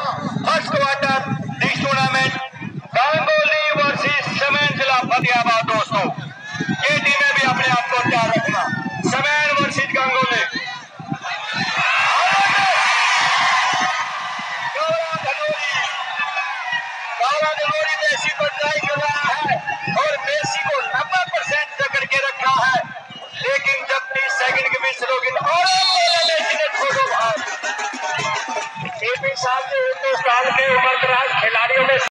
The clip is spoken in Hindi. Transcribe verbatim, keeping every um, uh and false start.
First quarter this tournament Gangoli versus Saman जिला फतेहाबाद। दोस्तों ये टीमें भी अपने आप को तैयार रखना। Saman versus Gangoli. danori Messi को ट्राई कर रहा है और मेसी को नब्बे परसेंट जकड़ के रखा है, लेकिन जब तीस सेकंड के बीच लोग और मेसी ने छोड़ो भाग। साल के हिंदुस्तान के उम्र दराज खिलाड़ियों में